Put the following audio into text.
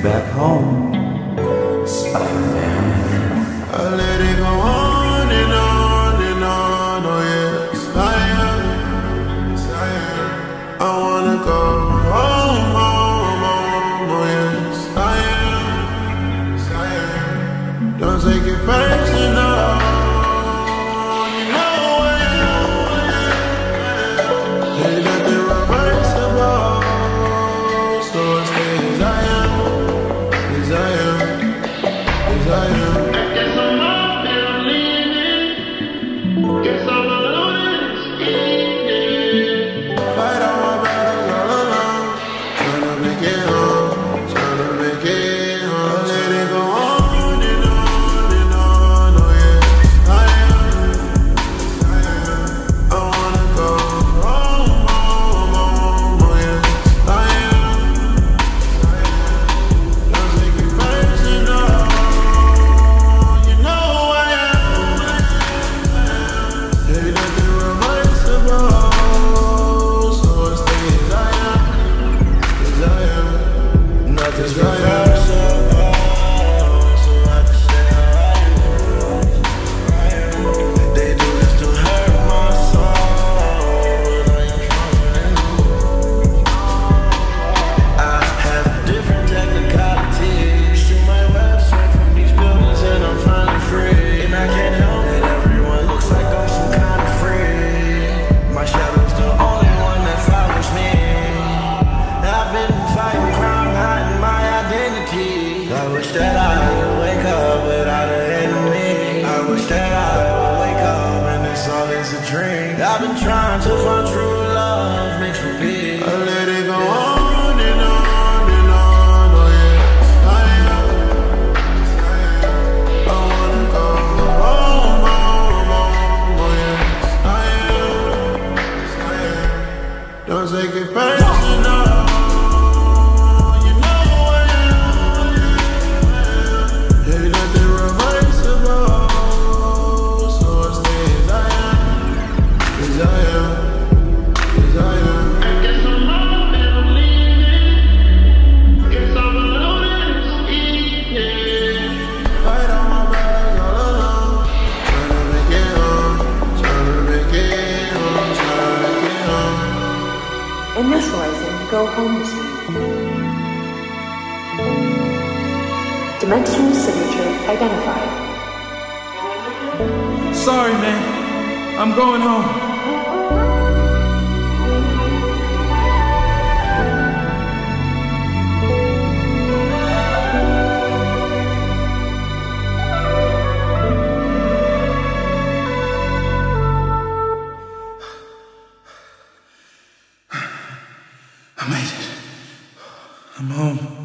back home, Spider-Man. I let it go on and on and on, oh yes, I am, yes I am. I wanna go home, home, home, oh yes, I am, yes I am. Don't take it personal, you know I am. Ain't nothing reversible, so I stay as I am, as I am, as I am. I wish that I could wake up without an enemy. I wish that I would wake up and this all is a dream. I've been trying to find true love, makes me big. I let it go on and on and on, oh yes, I am, yes I am. I wanna go home, home, home, oh yes, I am, yes I am. Don't take it personal. Initializing Go Home machine. Dimensional signature identified. Sorry, man. I'm going home. I made it. I'm home.